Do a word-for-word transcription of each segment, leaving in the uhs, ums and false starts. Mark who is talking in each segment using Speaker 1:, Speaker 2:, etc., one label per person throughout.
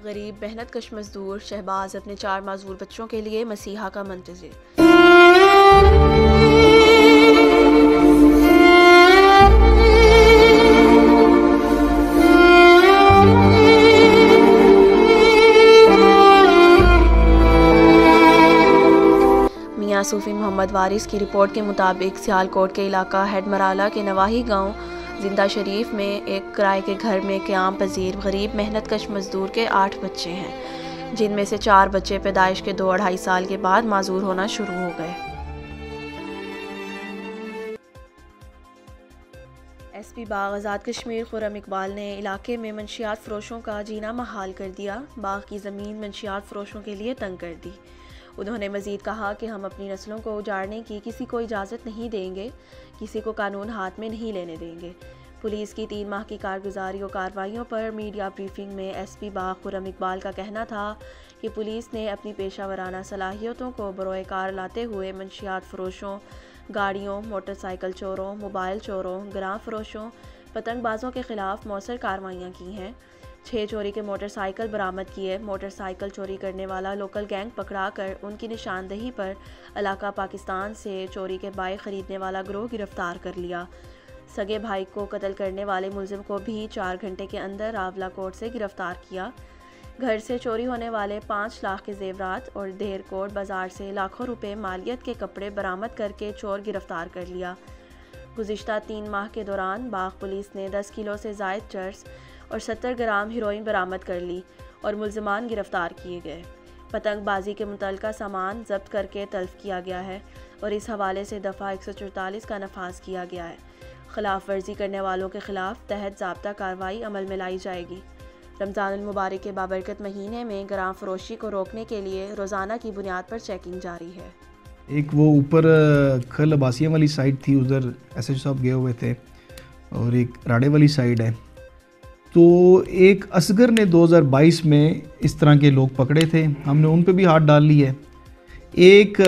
Speaker 1: गरीब मेहनतकश मजदूर शहबाज अपने चार माजूर बच्चों के लिए मसीहा का मुंतज़िर। मियां सूफी मोहम्मद वारिस की रिपोर्ट के मुताबिक सियालकोट के इलाका हेडमराला के नवाही गांव जिंदा शरीफ में एक किराए के घर में क़याम पजीर गरीब मेहनतकश मजदूर के आठ बच्चे हैं, जिनमें से चार बच्चे पैदाइश के दो अढ़ाई साल के बाद माजूर होना शुरू हो गए। एस पी बाग आज़ाद कश्मीर खुर्रम इकबाल ने इलाके में मंशियात फरोशों का जीना महाल कर दिया। बाग की ज़मीन मंशियात फरोशों के लिए तंग कर दी। उन्होंने मज़ीद कहा कि हम अपनी नस्लों को उजाड़ने की किसी को इजाज़त नहीं देंगे, किसी को कानून हाथ में नहीं लेने देंगे। पुलिस की तीन माह की कारगुजारी और कार्रवाइयों पर मीडिया ब्रीफिंग में एस पी बाग खुर्रम इकबाल का कहना था कि पुलिस ने अपनी पेशा वराना सलाहियतों को बरोए कार लाते हुए मंशियात फरोशों, गाड़ियों, मोटरसाइकिल चोरों, मोबाइल चोरों, गिरां फरोशों, पतंगबाजों के ख़िलाफ़ मौसर कार्रवाइयाँ की हैं। छः चोरी के मोटरसाइकिल बरामद किए। मोटरसाइकिल चोरी करने वाला लोकल गैंग पकड़ा कर उनकी निशानदही पर इलाका पाकिस्तान से चोरी के बाइक ख़रीदने वाला गिरोह गिरफ्तार कर लिया। सगे भाई को कत्ल करने वाले मुलजिम को भी चार घंटे के अंदर आंवला कोर्ट से गिरफ्तार किया। घर से चोरी होने वाले पाँच लाख के जेवरात और देहरकोट बाज़ार से लाखों रुपए मालियत के कपड़े बरामद करके चोर गिरफ्तार कर लिया। गुज़िश्ता तीन माह के दौरान बाग पुलिस ने दस किलो से ज़ायद चर्स और सत्तर ग्राम हीरोइन बरामद कर ली और मुलजमान गिरफ्तार किए गए। पतंगबाजी के मुतल्लिका सामान जब्त करके तल्फ किया गया है और इस हवाले से दफ़ा एक सौ चौतालीस का नफाज किया गया है। खिलाफ वर्जी करने वालों के खिलाफ तहत ज़ाब्ता कार्रवाई अमल में लाई जाएगी। रमज़ानुल मुबारक के बाबरकत महीने में गिरां फरोशी को रोकने के लिए रोज़ाना की बुनियाद पर चेकिंग जारी है।
Speaker 2: एक वो ऊपर खल अब्बासिया वाली साइड थी, उधर एस एच साहब गए हुए थे, और एक राड़े वाली साइड है। तो एक असगर ने दो हज़ार बाईस में इस तरह के लोग पकड़े थे, हमने उन पे भी हाथ डाल ली है। एक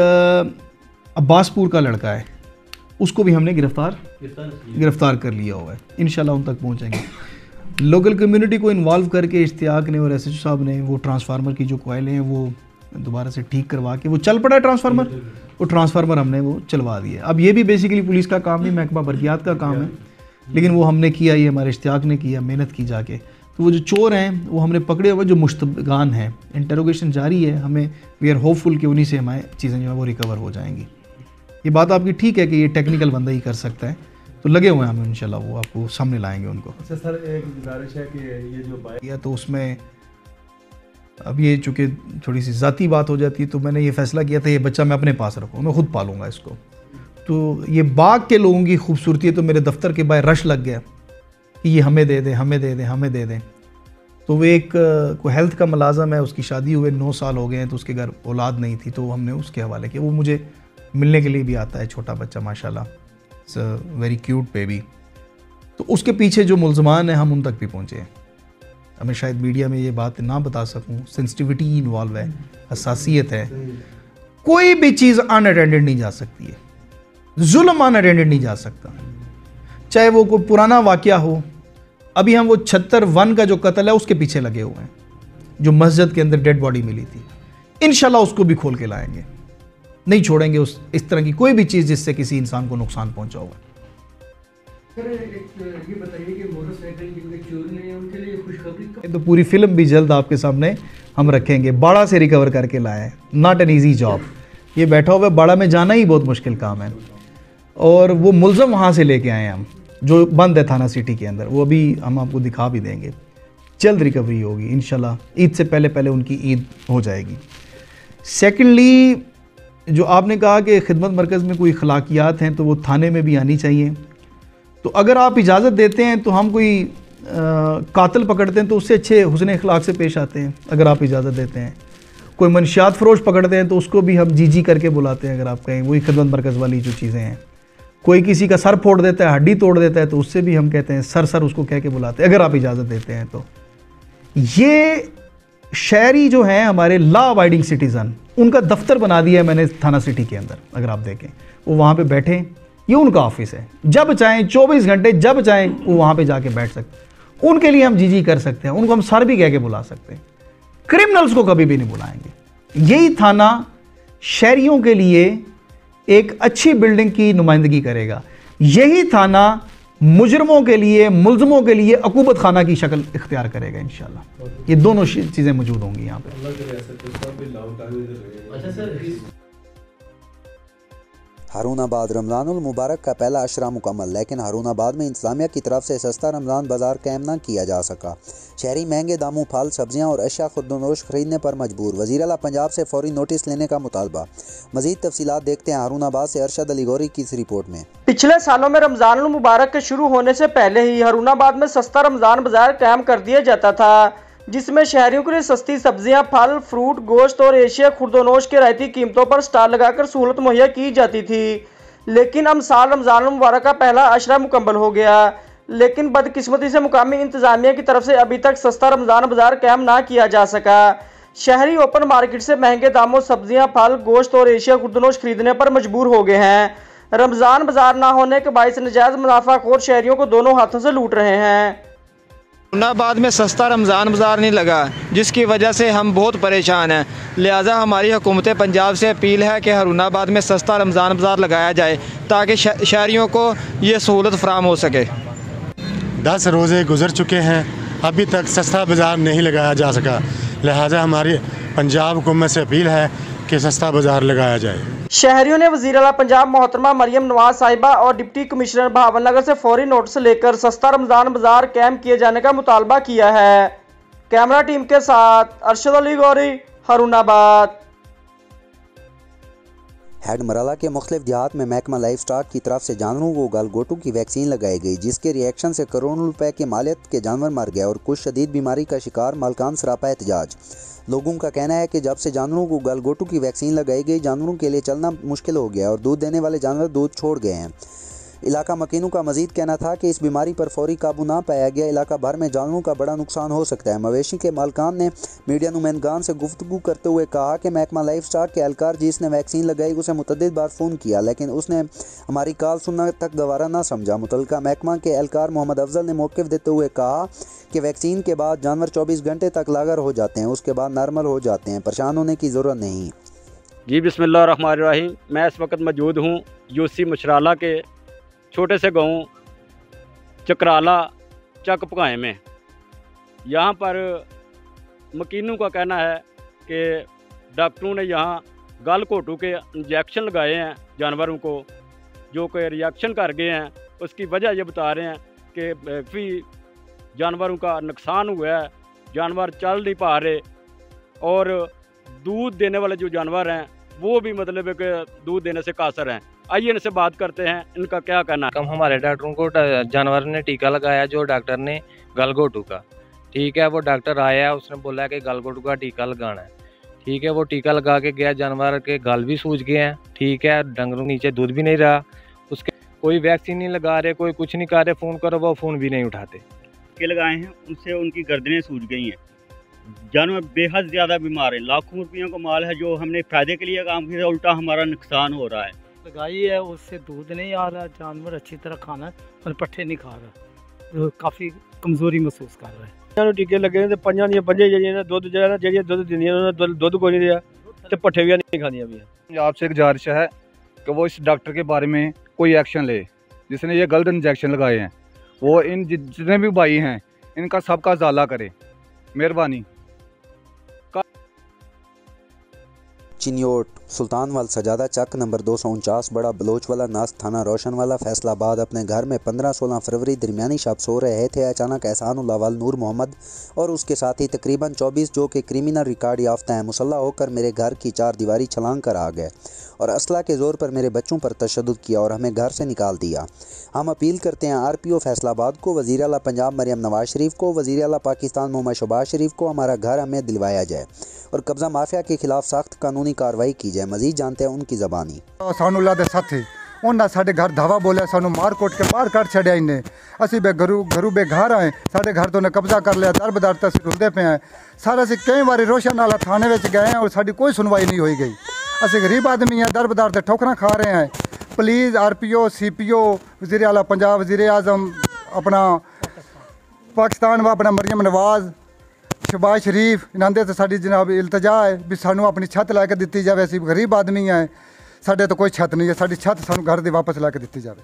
Speaker 2: अब्बासपुर का लड़का है, उसको भी हमने गिरफ्तार गिरफ्तार कर लिया हुआ है। इंशाल्लाह उन तक पहुंचेंगे। लोकल कम्युनिटी को इन्वॉल्व करके इश्तियाक ने और एस एच ओ साहब ने वो ट्रांसफार्मर की जो कोयले हैं वो दोबारा से ठीक करवा के, वो चल पड़ा है ट्रांसफार्मर, वो ट्रांसफार्मर हमने वो चलवा दिया। अब ये भी बेसिकली पुलिस का काम नहीं, महकमा बरकियात का काम है, लेकिन वो हमने किया, ये हमारे इश्तियाक ने किया, मेहनत की जाके। तो वो जो चोर हैं वो हमने पकड़े हुए, जो मुश्तबगान हैं, इंटरोगेशन जारी है। हमें वी आर होपफुल कि उन्हीं से हमारी चीज़ें जो है वो रिकवर हो जाएंगी। ये बात आपकी ठीक है कि ये टेक्निकल बंदा ही कर सकता है, तो लगे हुए हैं हम, इंशाल्लाह वो आपको सामने लाएंगे उनको।
Speaker 3: अच्छा सर, एक गुजारिश है कि ये जो बाइक
Speaker 2: या तो उसमें अब ये चूँकि थोड़ी सी ज़ाती बात हो जाती है, तो मैंने ये फ़ैसला किया था ये बच्चा मैं अपने पास रखूँ, मैं ख़ुद पालूँगा इसको। तो ये बाग के लोगों की खूबसूरती है, तो मेरे दफ्तर के बाहर रश लग गया कि ये हमें दे दें, हमें दे दें, हमें दे दें। तो वो एक कोई हेल्थ का मुलाज़म है, उसकी शादी हुए नौ साल हो गए हैं, तो उसके घर औलाद नहीं थी, तो हमने उसके हवाले किया। वो मुझे मिलने के लिए भी आता है, छोटा बच्चा माशाल्लाह, it's a very cute baby. तो उसके पीछे जो मुलजमान हैं हम उन तक भी पहुँचे हैं। हमें शायद मीडिया में ये बात ना बता सकूँ, सेंसिटिविटी इन्वॉल्व है, हसासियत है। कोई भी चीज़ अनअटेंडेड नहीं जा सकती है, जुल्म अनअटेंडेड नहीं जा सकता, चाहे वो कोई पुराना वाकया हो। अभी हम वो छत्तर वन का जो कत्ल है उसके पीछे लगे हुए हैं, जो मस्जिद के अंदर डेड बॉडी मिली थी। इंशाल्लाह उसको भी खोल के लाएंगे, नहीं छोड़ेंगे उस इस तरह की कोई भी चीज़ जिससे किसी इंसान को नुकसान पहुंचा हुआ।
Speaker 3: ये बताइए कि मोटरसाइकिल जिनके चोरी नहीं है उनके लिए खुशखबरी
Speaker 2: तो पूरी फिल्म भी जल्द आपके सामने हम रखेंगे। बाड़ा से रिकवर करके लाए हैं, नॉट एन ईजी जॉब। ये बैठा हुआ बाड़ा में जाना ही बहुत मुश्किल काम है, और वो मुलज़म वहाँ से लेके आए हैं हम, जो बंद है थाना सिटी के अंदर। वो अभी हम आपको दिखा भी देंगे, जल्द रिकवरी होगी इंशाल्लाह। ईद से पहले पहले उनकी ईद हो जाएगी। सेकेंडली, जो आपने कहा कि खिदमत मरकज़ में कोई अखलाकियात हैं तो वो थाने में भी आनी चाहिए। तो अगर आप इजाज़त देते हैं तो हम कोई आ, कातिल पकड़ते हैं तो उससे अच्छे हुस्न अखलाक से पेश आते हैं, अगर आप इजाज़त देते हैं। कोई मनशियात फरोश पकड़ते हैं तो उसको भी हम जी जी करके बुलाते हैं, अगर आप कहें, वही खिदमत मरकज़ वाली जो चीज़ें हैं। कोई किसी का सर फोड़ देता है, हड्डी तोड़ देता है, तो उससे भी हम कहते हैं सर सर उसको कह के बुलाते हैं, अगर आप इजाज़त देते हैं तो। ये शहरी जो हैं हमारे लॉ अबाइडिंग सिटीज़न, उनका दफ्तर बना दिया है मैंने थाना सिटी के अंदर। अगर आप देखें, वो वहाँ पे बैठे, ये उनका ऑफिस है, जब चाहें चौबीस घंटे जब चाहें वो वहाँ पे जाके बैठ सकते हैं। उनके लिए हम जी जी कर सकते हैं, उनको हम सर भी कह के बुला सकते हैं। क्रिमिनल्स को कभी भी नहीं बुलाएंगे। यही थाना शहरियों के लिए एक अच्छी बिल्डिंग की नुमाइंदगी करेगा। यही थाना मुजरमों के लिए, मुल्ज़मों के लिए अकूबत खाना की शक्ल इख्तियार करेगा इंशाल्लाह। ये दोनों चीज़ें मौजूद होंगी यहाँ पे।
Speaker 4: हारूनाबाद रमज़ानुल मुबारक का पहला अशरा मुकम्मल, लेकिन हारूनाबाद में इंतज़ामिया की तरफ से सस्ता रमज़ान बाज़ार कायम न किया जा सका। शहरी महंगे दामों फल, सब्जियां और अशिया खुर्दनोश खरीदने पर मजबूर। वज़ीर आला पंजाब से फौरी नोटिस लेने का मुतालबा। मज़ीद तफसीलात देखते हैं हारूनाबाद से अरशद अली गौरी की इस रिपोर्ट में।
Speaker 5: पिछले सालों में रमज़ानुल मुबारक के शुरू होने से पहले ही हारूनाबाद में सस्ता रमज़ान बाज़ार कायम कर दिया जाता था, जिसमें शहरियों के लिए सस्ती सब्जियां, फल, फ्रूट, गोश्त और एशिया खुर्दोनोश के रियायती कीमतों पर स्टॉल लगाकर सहूलत मुहैया की जाती थी। लेकिन अब साल रमज़ान मुबारक का पहला अशरा मुकम्मल हो गया, लेकिन बदकिस्मती से मुकामी इंतजामिया की तरफ से अभी तक सस्ता रमज़ान बाज़ार कायम ना किया जा सका। शहरी ओपन मार्केट से महंगे दामों सब्जियां, फल, गोश्त और एशिया खुर्दोनोश खरीदने पर मजबूर हो गए हैं। रमज़ान बाज़ार ना होने के बायस नजायज़ मुनाफाखोर शहरियों को दोनों हाथों से लूट रहे हैं।
Speaker 6: हारूनाबाद में सस्ता रमज़ान बाज़ार नहीं लगा, जिसकी वजह से हम बहुत परेशान हैं। लिहाजा हमारी हुकूमत पंजाब से अपील है कि हारूनाबाद में सस्ता रमज़ान बाज़ार लगाया जाए ताकि शहरियों को ये सहूलत फराहम हो सके।
Speaker 7: दस रोज़े गुजर चुके हैं, अभी तक सस्ता बाज़ार नहीं लगाया जा सका। लिहाजा हमारी पंजाब हुकूमत से अपील है कि सस्ता बाज़ार लगाया जाए।
Speaker 5: शहरियों ने वज़ीर आला पंजाब मोहतरमा मरियम नवाज साहिबा और डिप्टी कमिश्नर भावनगर से फौरी नोटिस लेकर सस्ता रमज़ान बाज़ार कायम किए जाने का मुतालबा किया है। कैमरा टीम के साथ अरशद अली गौरी, हारूनाबाद।
Speaker 4: हेड मराला के मुख्तलिफ देहात में महकमा लाइफ स्टॉक की तरफ से जानवरों को गलगोटू की वैक्सीन लगाई गई, जिसके रिएक्शन से करोड़ों रुपए की मालियत के जानवर मर गए और कुछ शदीद बीमारी का शिकार मालकान सरापा एहतजाज। लोगों का कहना है कि जब से जानवरों को गलगोटू की वैक्सीन लगाई गई, जानवरों के लिए चलना मुश्किल हो गया और दूध देने वाले जानवर दूध छोड़ गए हैं। इलाका मकीनों का मजीद कहना था कि इस बीमारी पर फौरी काबू ना पाया गया, इलाका भर में जानवरों का बड़ा नुकसान हो सकता है। मवेशी के मालकान ने मीडिया नुमाइंदगान से गुफ्तगू करते हुए कहा कि महकमा लाइफ स्टॉक के एहलकार जिसने वैक्सीन लगाई उसे मुतअद्दिद बार फ़ोन किया, लेकिन उसने हमारी कॉल सुनना तक गवारा ना समझा। मुतल्लिका महकमा के एहलकार मोहम्मद अफजल ने मौक़िफ़ देते हुए कहा कि वैक्सीन के बाद जानवर चौबीस घंटे तक लागर हो जाते हैं, उसके बाद नॉर्मल हो जाते हैं, परेशान होने की ज़रूरत नहीं।
Speaker 8: जी बिस्मिल्लाह रहमान रहीम। मैं इस वक्त मौजूद हूँ यूसी मशराला के छोटे से गांव चकराला चक पकाए में। यहाँ पर मकीनों का कहना है कि डॉक्टरों ने यहाँ गल घोटू के इंजेक्शन लगाए हैं जानवरों को, जो कि रिएक्शन कर गए हैं। उसकी वजह ये बता रहे हैं कि भी जानवरों का नुकसान हुआ है, जानवर चल नहीं पा रहे और दूध देने वाले जो जानवर हैं वो भी मतलब है कि दूध देने से कासर हैं। आइए इनसे बात करते हैं, इनका क्या कहना है।
Speaker 9: कम हमारे डॉक्टरों को जानवर ने टीका लगाया, जो डॉक्टर ने गलगोटू का, ठीक है। वो डॉक्टर आया, उसने बोला कि गलगोटू का टीका लगाना है, ठीक है। वो टीका लगा के गया, जानवर के गल भी सूज गए हैं, ठीक है। डंगरों नीचे दूध भी नहीं रहा, उसके कोई वैक्सीन नहीं लगा रहे, कोई कुछ नहीं कर रहे, फ़ोन करो वो फ़ोन भी नहीं उठाते।
Speaker 10: के लगाए हैं उनसे उनकी गर्दनें सूज गई हैं, जानवर बेहद ज़्यादा बीमार है, लाखों रुपयों का माल है जो हमने फ़ायदे के लिए काम किया, उल्टा हमारा नुकसान हो रहा है।
Speaker 11: लगाई है उससे दूध नहीं आ रहा, जानवर अच्छी तरह खाना और पट्ठे नहीं खा रहा, काफ़ी कमज़ोरी महसूस कर रहा है।
Speaker 12: टीके लगे ने पंजां दी पंजे जेड़ियां दुध जेड़ा जेड़ियां दुध दिंदियां उन्होंने दुध कोई नहीं दिया ते पट्ठे भी नहीं खादियां भी।
Speaker 13: पंजाब से गुजारिश है कि वो इस डॉक्टर के बारे में कोई एक्शन ले, जिसने ये गलत इंजेक्शन लगाए हैं। वो इन जितने भी भाई हैं इनका सबका ज़ाला करे, मेहरबानी।
Speaker 4: चिन्योट सुल्तान वाल सजादा चक नंबर दो सौ उनचास बड़ा बलोच वाला नास थाना रोशन वाला फैसलाबाद अपने घर में पंद्रह सोलह फरवरी दरमियानी शब सो रहे थे। अचानक एहसानुल्लाह वाल नूर मोहम्मद और उसके साथी तकरीबन चौबीस जो कि क्रिमिनल रिकॉर्ड याफ्ता हैं मुसल्लह होकर मेरे घर की चार दीवारी छलांग कर आ गए और असला के ज़ोर पर मेरे बच्चों पर तशद्दुद किया और हमें घर से निकाल दिया। हम अपील करते हैं आर पी ओ फैसलाबाद को, वज़ीर आला पंजाब मरियम नवाज शरीफ को, वज़ीर आला पाकिस्तान मोहम्मद शहबाज शरीफ को हमारा घर हमें दिलवाया जाए और कब्ज़ा माफिया के खिलाफ सख्त कानूनी कार्रवाई की जाए। मज़ीद जानते हैं उनकी ज़बानी।
Speaker 14: सानूल्ला दे साथी उन्हें साढ़े घर धावा बोलिया, सानू मार कोट के बाहर कट छड़िया इन्हें। असी बे घरू घरू बेघर आए, साढ़े घर तो उन्हें कब्जा कर लिया, दर बदर तक रुलते पे हैं। सारा से कई बार रोशन वाला थाने में गए हैं और साड़ी कोई सुनवाई नहीं हो गई। असी गरीब आदमी हैं, दर बदर से ठोकरा खा रहे हैं। Please R P O C P O वज़ीर आला पंजाब, वज़ीर आज़म अपना पाकिस्तान व अपना मरियम नवाज शहबाज शरीफ इन्हां दे ते साडी जनाब इल्तजा है भी सानू अपनी छत ला के दित्ती जावे। असीं गरीब आदमी हैं, साडे तो कोई छत नहीं है, साडी छत सानू घर दी वापस ला के दित्ती जावे।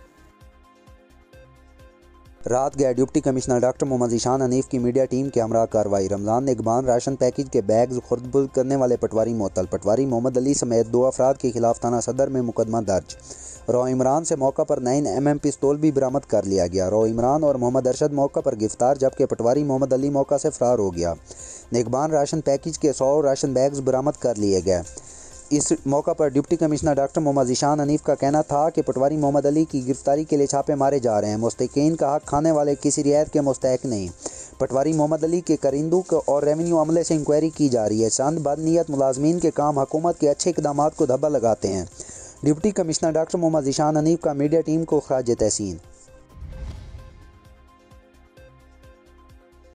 Speaker 4: रात गए deputy commissioner doctor Mohammad Ishan Hanif की मीडिया टीम के हमरा कार्रवाई। रमज़ान निगबान राशन पैकेज के बैग्स खुर्द करने वाले पटवारी मुअत्तल। पटवारी मोहम्मद अली समेत दो अफराद के खिलाफ थाना सदर में मुकदमा दर्ज। रो इमरान से मौका पर नाइन एम एम पिस्तौल भी बरामद कर लिया गया। रो इमरान और मोहम्मद अरशद मौका पर गिरफ्तार, जबकि पटवारी मोहम्मद अली मौका से फरार हो गया। निगबान राशन पैकेज के सौ राशन बैग्स बरामद कर लिए गए। इस मौका पर deputy commissioner doctor Mohammad Ishan Hanif का कहना था कि पटवारी मोहम्मद अली की गिरफ्तारी के लिए छापे मारे जा रहे हैं। मुस्तकीन का हक खाने वाले किसी रियायत के मुस्तहक नहीं। पटवारी मोहम्मद अली के करिंदू और रेवेन्यू अमले से इंक्वायरी की जा रही है। चंद बदनीयत मुलाजमीन के काम हुकूमत के अच्छे इकदाम को धब्बा लगाते हैं। Deputy commissioner doctor Mohammad Ishan Hanif का मीडिया टीम को खराज तहसीन।